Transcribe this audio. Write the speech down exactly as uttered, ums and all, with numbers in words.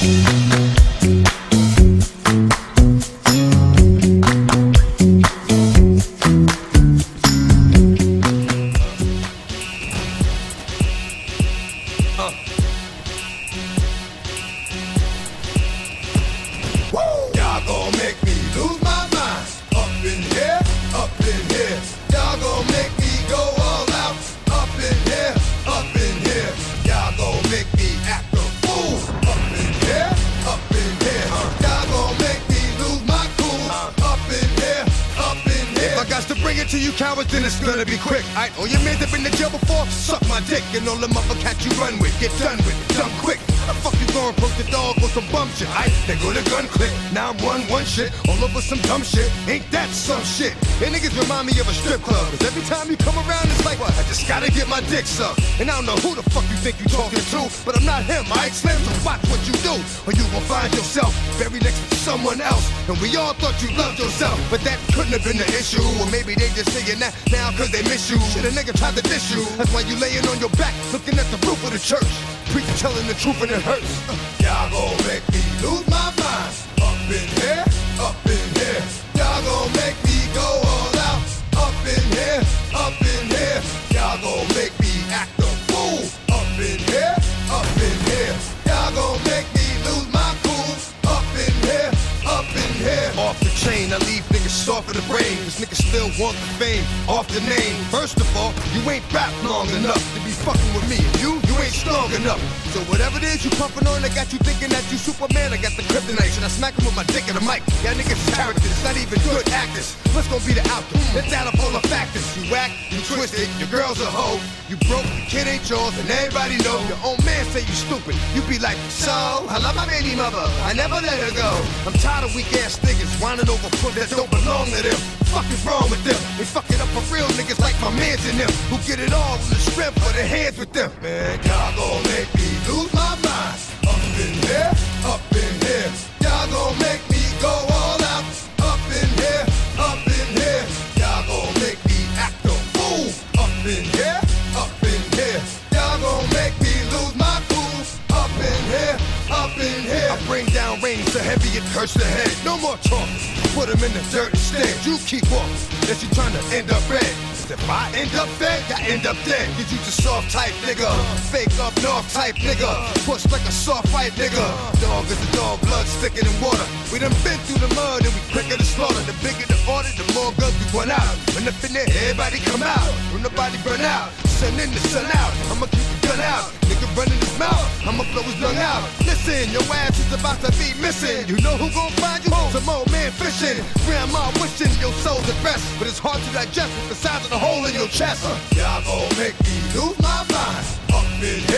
To you cowards, then it's gonna be quick. Aight, all your mans have been to jail before, suck my dick. And all the motherfuckers you run with, get done with, done quick. How the fuck you gonna approach the dog with some bum shit? Aight, they go to gun click, now I'm one one shit, all over some dumb shit. Ain't that some shit? And niggas remind me of a strip club, cause every time you come around it's like, what? I just gotta get my dick sucked. And I don't know who the fuck you think you talking to, but I'm not him, aight? Slim, so watch what you do, or you gon' find yourself very next to someone else. And we all thought you loved yourself, but that couldn't have been the issue. Or maybe they just saying that now cause they miss you. Shit, a nigga tried to diss you. That's why you laying on your back, looking at the roof of the church. Preacher telling the truth and it hurts. Y'all gon' make me lose my mind. Up in here, up in here. Y'all gon' make me go all out. Up in here, up in here. Y'all gon' make me act a fool. Up in here, up in here. Y'all gon' make me lose my cool. Up in here, up in here. Off the chain, I leave niggas soft in the brain. Cause niggas still want the fame, off the name. First of all, you ain't rap long enough to be fucking with me. And you, you ain't strong enough. So whatever it is you pumping on, I got you thinking that you Superman. I got the kryptonite, should I smack him with my dick in the mic? Y'all niggas characters, it's not even good actors. What's gonna be the outcome? Let's add up all the factors. You whack, you twisted, your girl's a hoe. You broke, your kid ain't yours, and everybody know. Your own man say you stupid. You be like, so, I love my baby mother, I never let her go. I'm tired of weak ass niggas whining over foot that don't belong to them. Fuck is wrong with them? They fucking up for real niggas like my mans and them, who get it all with the strength for their hands with them. Man, y'all gon' make me lose my mind. Up in here, up in here. Y'all gon' make me go all out. Up in here, up in here. Y'all gon' make me act a fool. Up in here, up in here. Y'all gon' make me lose my cool. Up in here, up in here. I bring down rain so heavy it hurts the head. No more talk. Put him in the dirt instead. You keep walking, that you trying to end up red. If I end up dead, I end up dead. Cause you just soft type nigga, fake up north type nigga, push like a soft fight nigga. Dog is a dog, blood thicker than water. We done been through the mud and we quicker to slaughter. The bigger the order, the more guns we run out. When up in there, everybody come out. When the body burn out, sun in the sun out. I'ma keep the gun out. Nigga running his mouth, I'ma blow his lung out. Listen, your ass is about to be missing. You know who gon' find you? Some old man fishing. Grandma wishing your soul's at rest, but it's hard to digest with the size of the hole in your chest. Uh, y'all gon' make me lose my mind. Up in